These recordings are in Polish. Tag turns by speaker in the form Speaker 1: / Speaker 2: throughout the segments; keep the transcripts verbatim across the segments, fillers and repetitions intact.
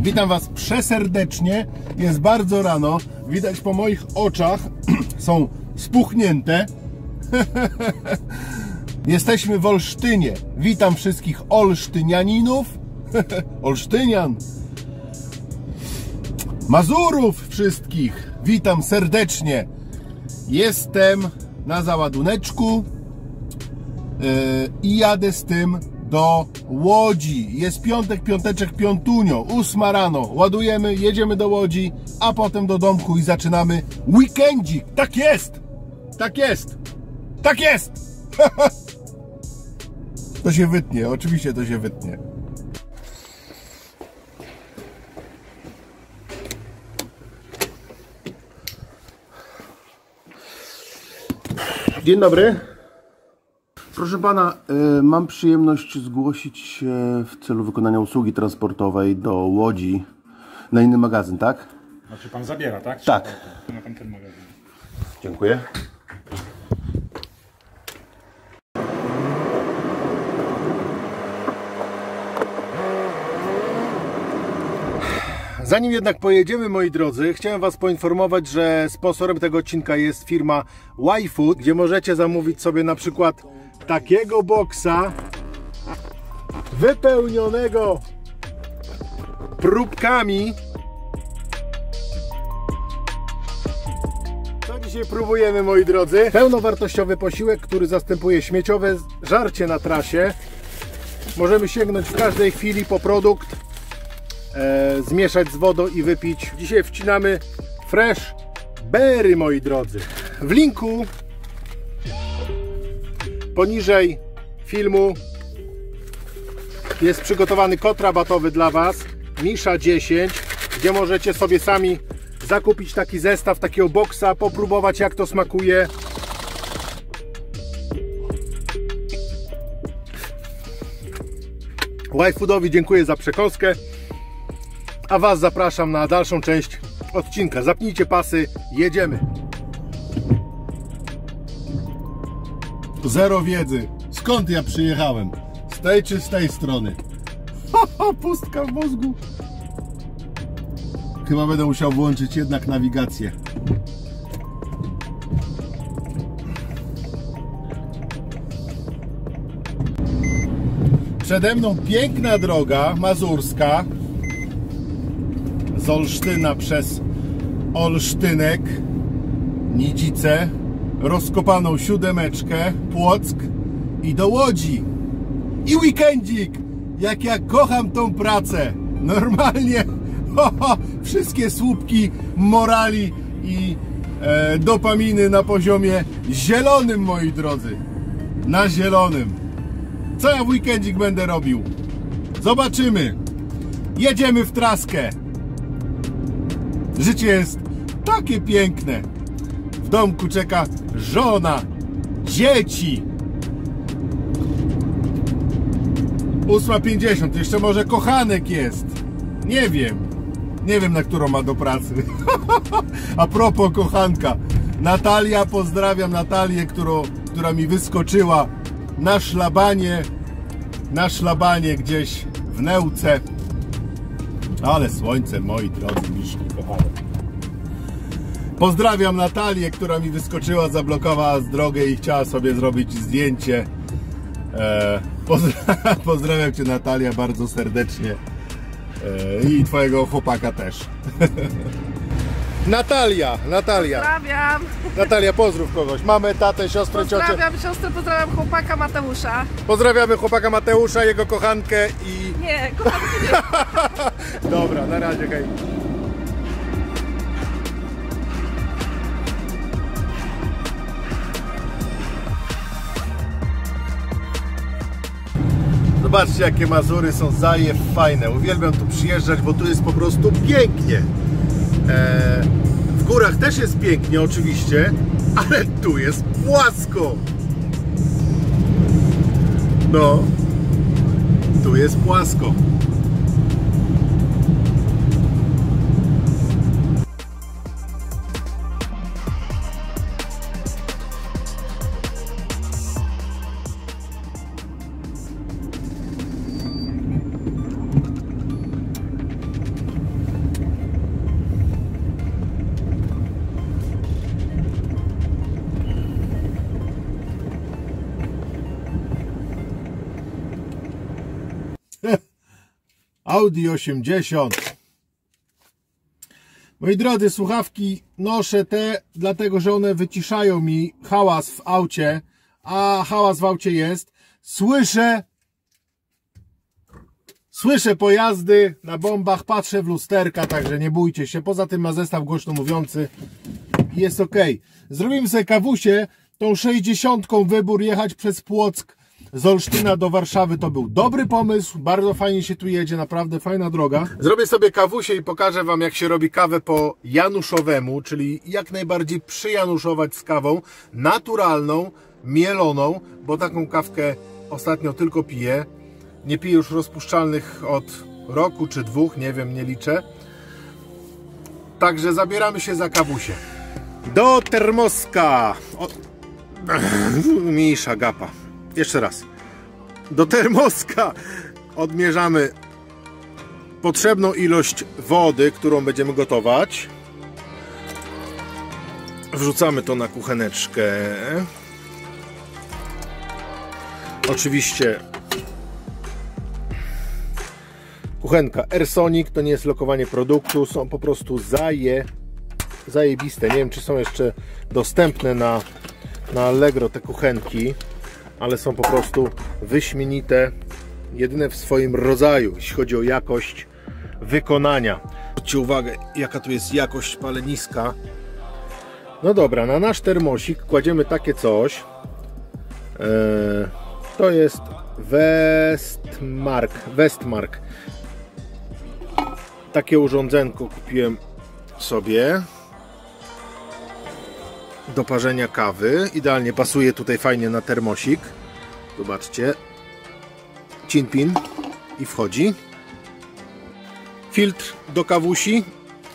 Speaker 1: Witam Was przeserdecznie. Jest bardzo rano. Widać po moich oczach, są spuchnięte. Jesteśmy w Olsztynie. Witam wszystkich olsztynianinów, olsztynian, Mazurów wszystkich. Witam serdecznie. Jestem na załaduneczku yy, i jadę z tym do Łodzi. Jest piątek, piąteczek, piątunio, ósma rano. Ładujemy, jedziemy do Łodzi, a potem do domku i zaczynamy weekendzik. Tak jest! Tak jest! Tak jest! To się wytnie, oczywiście to się wytnie. Dzień dobry. Proszę pana, y, mam przyjemność zgłosić się w celu wykonania usługi transportowej do Łodzi na inny magazyn, tak?
Speaker 2: Znaczy pan zabiera, tak?
Speaker 1: Tak.
Speaker 2: Na pan ten magazyn.
Speaker 1: Dziękuję. Zanim jednak pojedziemy, moi drodzy, chciałem Was poinformować, że sponsorem tego odcinka jest firma Y-Food, gdzie możecie zamówić sobie na przykład takiego boksa wypełnionego próbkami. Co dzisiaj próbujemy, moi drodzy? Pełnowartościowy posiłek, który zastępuje śmieciowe żarcie na trasie. Możemy sięgnąć w każdej chwili po produkt, e, zmieszać z wodą i wypić. Dzisiaj wcinamy fresh berry, moi drodzy. W linku poniżej filmu jest przygotowany kod rabatowy dla Was, Misza dziesięć, gdzie możecie sobie sami zakupić taki zestaw, takiego boksa, popróbować jak to smakuje. Y-Foodowi dziękuję za przekąskę, a Was zapraszam na dalszą część odcinka. Zapnijcie pasy, jedziemy. Zero wiedzy. Skąd ja przyjechałem? Z tej czy z tej strony? Haha, pustka w mózgu. Chyba będę musiał włączyć jednak nawigację. Przede mną piękna droga mazurska z Olsztyna przez Olsztynek, Nidzice, rozkopaną siódemeczkę, Płock i do Łodzi. I weekendzik! Jak ja kocham tą pracę! Normalnie ho, ho, wszystkie słupki morali i e, dopaminy na poziomie zielonym, moi drodzy. Na zielonym. Co ja w weekendzik będę robił? Zobaczymy. Jedziemy w traskę. Życie jest takie piękne. W domku czeka żona, dzieci. ósma pięćdziesiąt, jeszcze może kochanek jest. Nie wiem. Nie wiem, na którą ma do pracy. A propos kochanka. Natalia, pozdrawiam Natalię, którą, która mi wyskoczyła na szlabanie. Na szlabanie gdzieś w Nełce. Ale słońce, moi drodzy, miszki kochane. Pozdrawiam Natalię, która mi wyskoczyła, zablokowała drogę i chciała sobie zrobić zdjęcie. Eee, pozdrawiam, pozdrawiam Cię, Natalia, bardzo serdecznie. Eee, I Twojego chłopaka też. Natalia, Natalia.
Speaker 3: Pozdrawiam.
Speaker 1: Natalia, pozdrów kogoś. Mamy tatę, siostrę, ciocię.
Speaker 3: Pozdrawiam siostrę, pozdrawiam chłopaka Mateusza.
Speaker 1: Pozdrawiamy chłopaka Mateusza, jego kochankę i...
Speaker 3: Nie, kochanki nie.
Speaker 1: Dobra, na razie, hej. Zobaczcie, jakie Mazury są zajew fajne. Uwielbiam tu przyjeżdżać, bo tu jest po prostu pięknie. Eee, w górach też jest pięknie oczywiście, ale tu jest płasko. No, tu jest płasko. Audi osiemdziesiąt. Moi drodzy, słuchawki noszę te, dlatego że one wyciszają mi hałas w aucie, a hałas w aucie jest. Słyszę, słyszę pojazdy na bombach, patrzę w lusterka, także nie bójcie się. Poza tym ma zestaw głośno mówiący, jest ok. Zrobimy sobie kawusie, tą sześćdziesiątką wybór jechać przez Płock z Olsztyna do Warszawy to był dobry pomysł, bardzo fajnie się tu jedzie, naprawdę fajna droga. Zrobię sobie kawusie i pokażę Wam, jak się robi kawę po januszowemu, czyli jak najbardziej przyjanuszować z kawą naturalną, mieloną, bo taką kawkę ostatnio tylko piję. Nie piję już rozpuszczalnych od roku czy dwóch, nie wiem, nie liczę. Także zabieramy się za kawusie. Do termoska. O... Mniejsza gapa. Jeszcze raz. Do termoska odmierzamy potrzebną ilość wody, którą będziemy gotować. Wrzucamy to na kucheneczkę. Oczywiście kuchenka AirSonic, to nie jest lokowanie produktu, są po prostu zaje, zajebiste. Nie wiem, czy są jeszcze dostępne na, na Allegro te kuchenki, ale są po prostu wyśmienite, jedyne w swoim rodzaju, jeśli chodzi o jakość wykonania. Zwróćcie uwagę, jaka tu jest jakość paleniska. No dobra, na nasz termosik kładziemy takie coś. Eee, to jest Westmark. Westmark. Takie urządzenko kupiłem sobie do parzenia kawy. Idealnie pasuje tutaj fajnie na termosik. Zobaczcie. Cinpin i wchodzi. Filtr do kawusi.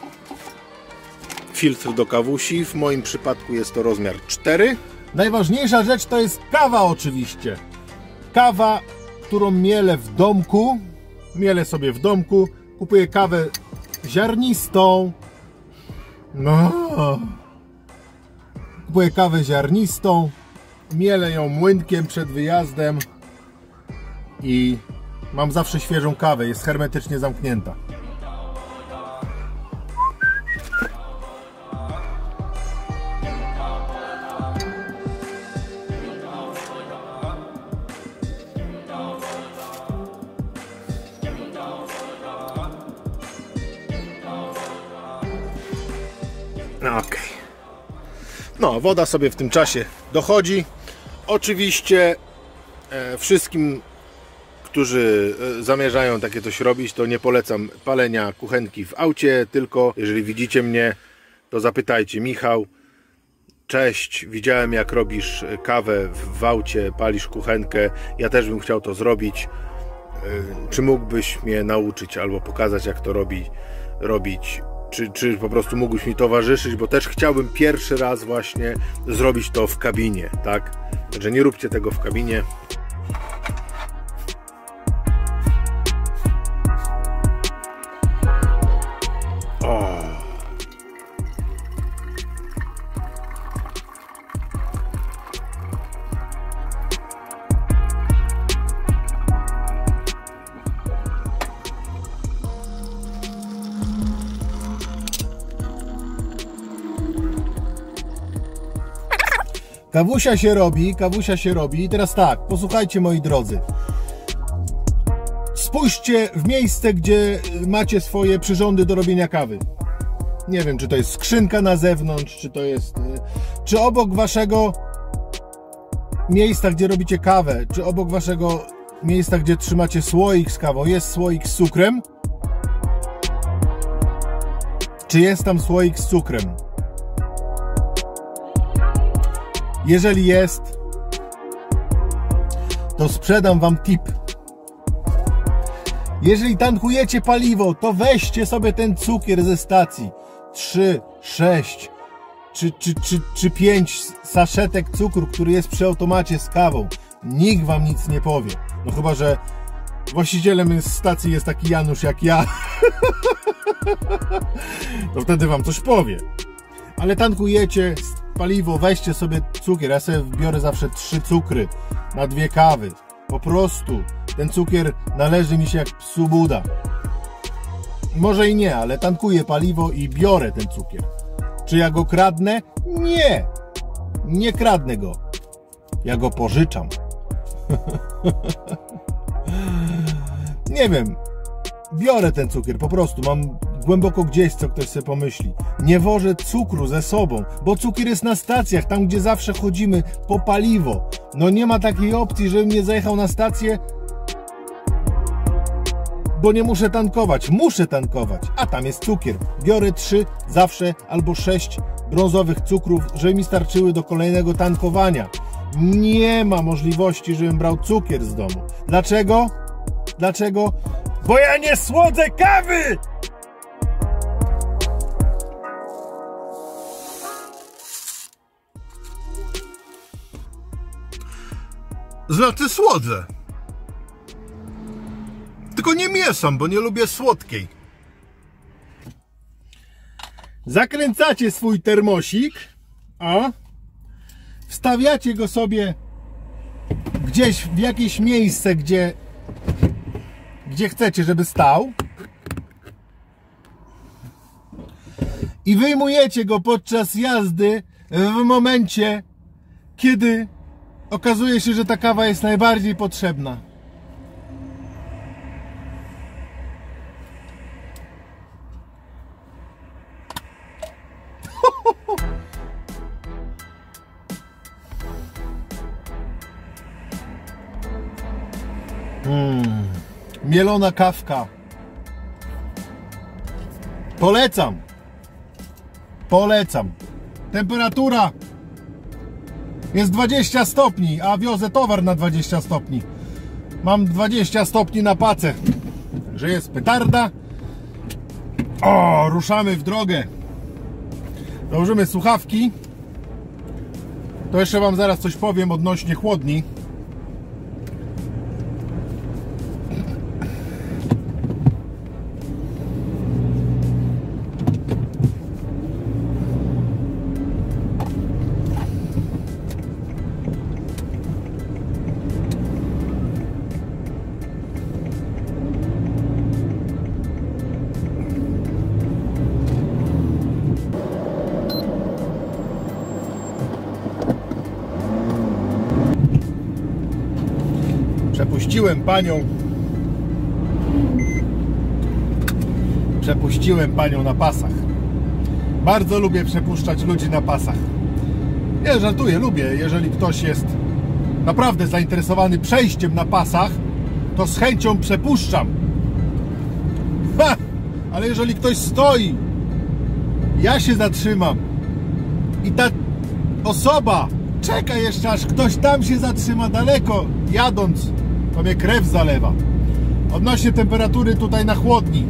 Speaker 1: Filtr do kawusi. W moim przypadku jest to rozmiar cztery. Najważniejsza rzecz to jest kawa oczywiście. Kawa, którą mielę w domku. Mielę sobie w domku. Kupuję kawę ziarnistą. No. Kupuję kawę ziarnistą. Mielę ją młynkiem przed wyjazdem. I mam zawsze świeżą kawę. Jest hermetycznie zamknięta. Ok. No, woda sobie w tym czasie dochodzi. Oczywiście e, wszystkim, którzy e, zamierzają takie coś robić, to nie polecam palenia kuchenki w aucie, tylko jeżeli widzicie mnie, to zapytajcie: Michał, cześć, widziałem jak robisz kawę w, w aucie, palisz kuchenkę, ja też bym chciał to zrobić. E, czy mógłbyś mnie nauczyć albo pokazać, jak to robi, robić? Czy, czy po prostu mógłbyś mi towarzyszyć, bo też chciałbym pierwszy raz właśnie zrobić to w kabinie, tak? Także nie róbcie tego w kabinie. O. Kawusia się robi, kawusia się robi. I teraz tak, posłuchajcie moi drodzy. Spójrzcie w miejsce, gdzie macie swoje przyrządy do robienia kawy. Nie wiem, czy to jest skrzynka na zewnątrz, czy to jest... Czy obok waszego miejsca, gdzie robicie kawę, czy obok waszego miejsca, gdzie trzymacie słoik z kawą, jest słoik z cukrem? Czy jest tam słoik z cukrem? Jeżeli jest, to sprzedam wam tip. Jeżeli tankujecie paliwo, to weźcie sobie ten cukier ze stacji. trzy, sześć czy, czy, czy, czy pięć saszetek cukru, który jest przy automacie z kawą. Nikt wam nic nie powie. No chyba że właścicielem stacji jest taki Janusz jak ja. To wtedy wam coś powie. Ale tankujecie paliwo, weźcie sobie cukier. Ja sobie biorę zawsze trzy cukry na dwie kawy. Po prostu ten cukier należy mi się jak psu Buda. może i nie, ale tankuję paliwo i biorę ten cukier. Czy ja go kradnę? Nie! Nie kradnę go. Ja go pożyczam. Nie wiem. Biorę ten cukier, po prostu mam głęboko gdzieś, co ktoś sobie pomyśli. Nie wożę cukru ze sobą, bo cukier jest na stacjach, tam gdzie zawsze chodzimy po paliwo. No nie ma takiej opcji, żebym nie zajechał na stację, bo nie muszę tankować. Muszę tankować, a tam jest cukier. Biorę trzy zawsze albo sześć brązowych cukrów, żeby mi starczyły do kolejnego tankowania. Nie ma możliwości, żebym brał cukier z domu. Dlaczego? Dlaczego? Bo ja nie słodzę kawy! Znaczy słodzę. Tylko nie mieszam, bo nie lubię słodkiej. Zakręcacie swój termosik, a wstawiacie go sobie gdzieś w jakieś miejsce, gdzie gdzie chcecie, żeby stał, i wyjmujecie go podczas jazdy w momencie, kiedy okazuje się, że ta kawa jest najbardziej potrzebna. Mm. Mielona kawka. Polecam. Polecam. Temperatura jest dwadzieścia stopni, a wiozę towar na dwadzieścia stopni. Mam dwadzieścia stopni na pacę. Że jest petarda. O, ruszamy w drogę. Założymy słuchawki. To jeszcze wam zaraz coś powiem odnośnie chłodni. Przepuściłem panią Przepuściłem panią na pasach. Bardzo lubię przepuszczać ludzi na pasach. Nie, żartuję, lubię. Jeżeli ktoś jest naprawdę zainteresowany przejściem na pasach, to z chęcią przepuszczam. Ha! Ale jeżeli ktoś stoi, ja się zatrzymam i ta osoba czeka jeszcze, aż ktoś tam się zatrzyma daleko, jadąc, to mnie krew zalewa. Odnośnie temperatury tutaj na chłodni,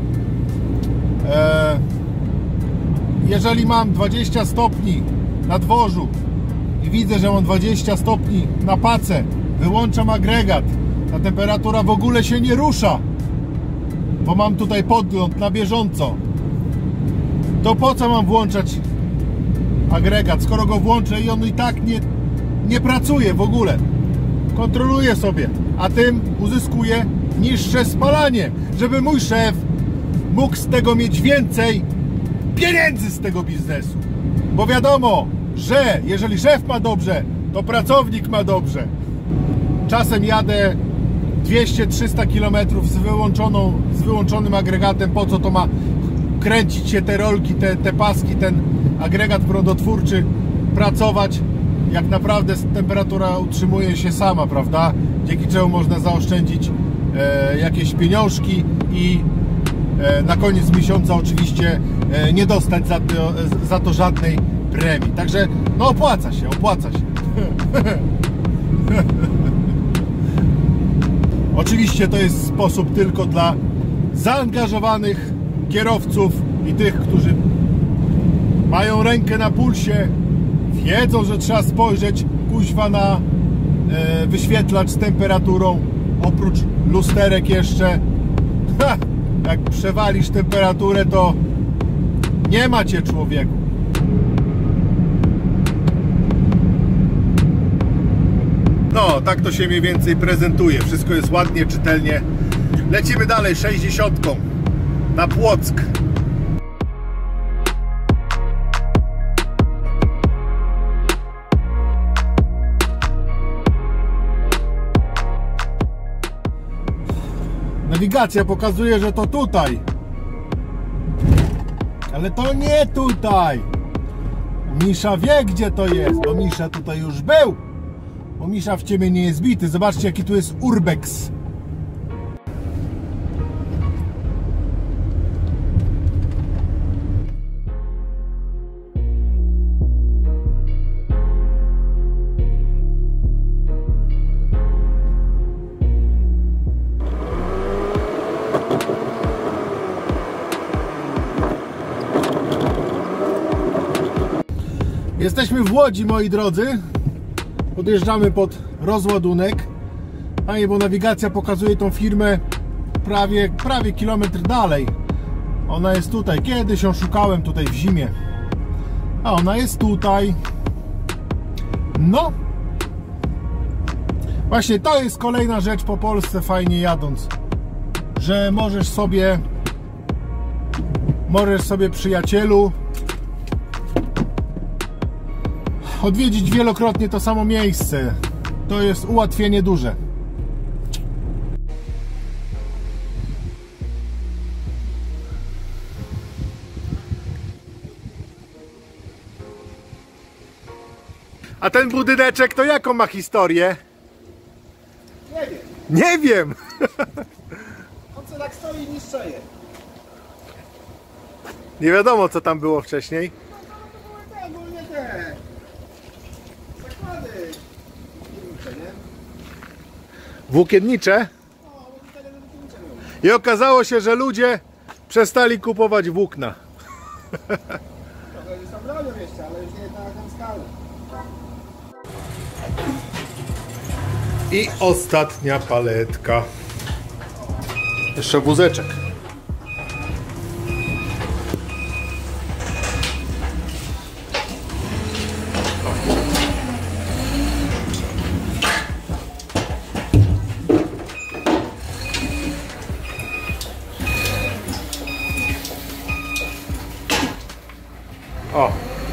Speaker 1: eee, jeżeli mam dwadzieścia stopni na dworzu i widzę, że mam dwadzieścia stopni na pace, wyłączam agregat, ta temperatura w ogóle się nie rusza, bo mam tutaj podgląd na bieżąco. To po co mam włączać agregat, skoro go włączę i on i tak nie, nie pracuje w ogóle? Kontroluję sobie, a tym uzyskuję niższe spalanie, żeby mój szef mógł z tego mieć więcej pieniędzy z tego biznesu. Bo wiadomo, że jeżeli szef ma dobrze, to pracownik ma dobrze. Czasem jadę dwieście trzysta kilometrów z wyłączoną, z wyłączonym agregatem. Po co to ma kręcić się te rolki, te, te paski, ten agregat prądotwórczy, pracować, jak naprawdę temperatura utrzymuje się sama, prawda? Dzięki czemu można zaoszczędzić e, jakieś pieniążki i e, na koniec miesiąca oczywiście e, nie dostać za to, za to żadnej premii. Także no opłaca się, opłaca się. Oczywiście to jest sposób tylko dla zaangażowanych kierowców i tych, którzy mają rękę na pulsie, wiedzą, że trzeba spojrzeć kuźwa na e, wyświetlacz z temperaturą, oprócz lusterek jeszcze. Ha, jak przewalisz temperaturę, to nie ma cię, człowieku. No, tak to się mniej więcej prezentuje. Wszystko jest ładnie, czytelnie. Lecimy dalej, sześćdziesiątką. na Płock. Nawigacja pokazuje, że to tutaj. Ale to nie tutaj. Misza wie, gdzie to jest, bo Misza tutaj już był. Bo Misza w ciemię nie jest bity. Zobaczcie, jaki tu jest urbex. Jesteśmy w Łodzi, moi drodzy. Podjeżdżamy pod rozładunek. Panie, bo nawigacja pokazuje tą firmę prawie, prawie kilometr dalej. Ona jest tutaj. Kiedyś ją szukałem tutaj w zimie. A ona jest tutaj. No. Właśnie to jest kolejna rzecz po Polsce, fajnie jadąc. Że możesz sobie Możesz sobie, przyjacielu, odwiedzić wielokrotnie to samo miejsce. To jest ułatwienie duże. A ten budyneczek to jaką ma historię?
Speaker 4: Nie wiem.
Speaker 1: Nie wiem.
Speaker 4: On co tak stoi i niszczeje.
Speaker 1: Nie wiadomo, co tam było wcześniej.
Speaker 4: No to ogólnie te zakłady włókiennicze, nie?
Speaker 1: Włókiennicze?
Speaker 4: No, bo tutaj tego włókiennicze miał.
Speaker 1: I okazało się, że ludzie przestali kupować włókna.
Speaker 4: Trochę już tam robią jeszcze, ale już nie na taką skalę.
Speaker 1: I ostatnia paletka. Jeszcze wózeczek. O.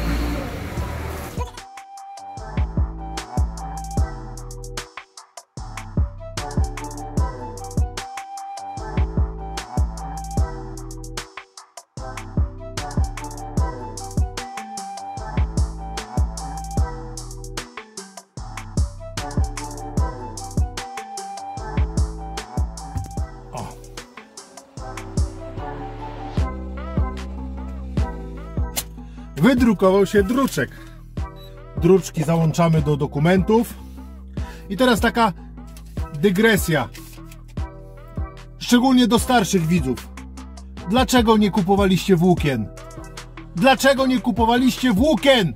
Speaker 1: Wydrukował się druczek. Druczki załączamy do dokumentów. I teraz taka dygresja. Szczególnie do starszych widzów. Dlaczego nie kupowaliście włókien? Dlaczego nie kupowaliście włókien?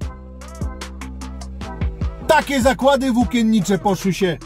Speaker 1: Takie zakłady włókiennicze poszły się.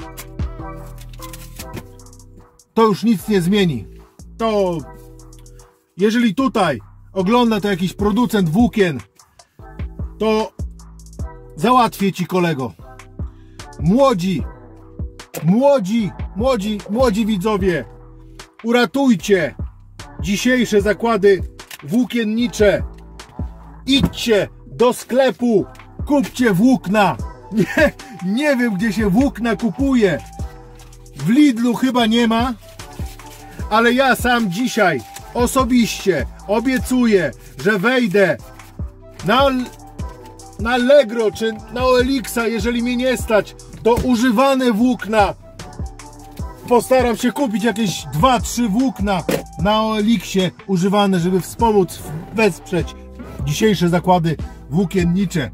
Speaker 1: To już nic nie zmieni. To jeżeli tutaj ogląda to jakiś producent włókien, to załatwię ci, kolego. Młodzi, młodzi, młodzi, młodzi widzowie, uratujcie dzisiejsze zakłady włókiennicze. Idźcie do sklepu, kupcie włókna. Nie, nie wiem, gdzie się włókna kupuje. W Lidlu chyba nie ma, ale ja sam dzisiaj osobiście obiecuję, że wejdę na, na Allegro czy na O L X-a, jeżeli mnie nie stać, to używane włókna. Postaram się kupić jakieś dwa trzy włókna na O L X-ie używane, żeby wspomóc, wesprzeć dzisiejsze zakłady włókiennicze.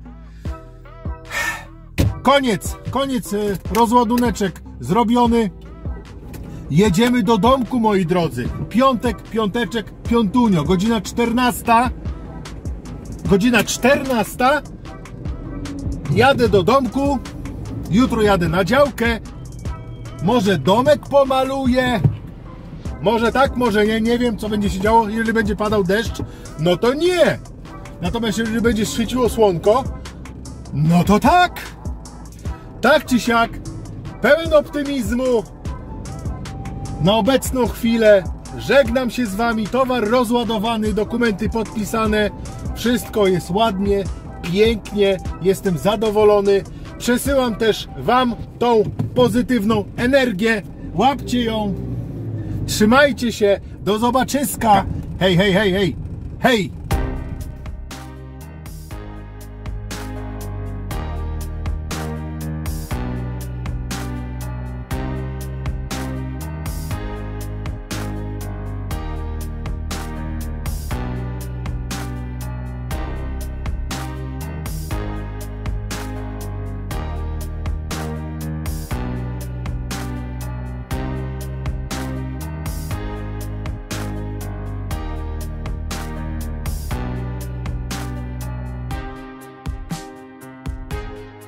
Speaker 1: Koniec, koniec, rozładuneczek zrobiony. Jedziemy do domku, moi drodzy. Piątek, piąteczek, piątunio. Godzina czternasta. Godzina czternasta. Jadę do domku. Jutro jadę na działkę. Może domek pomaluję. Może tak, może nie. Nie wiem, co będzie się działo. Jeżeli będzie padał deszcz, no to nie. Natomiast jeżeli będzie świeciło słonko, no to tak. Tak czy siak. Pełen optymizmu. Na obecną chwilę żegnam się z Wami, towar rozładowany, dokumenty podpisane, wszystko jest ładnie, pięknie, jestem zadowolony. Przesyłam też Wam tą pozytywną energię, łapcie ją, trzymajcie się, do zobaczyska, hej, hej, hej, hej, hej!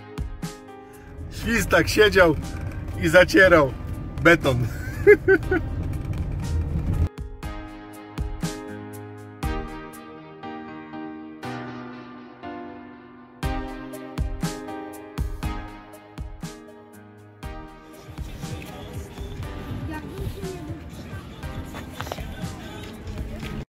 Speaker 1: Świstak siedział i zacierał beton.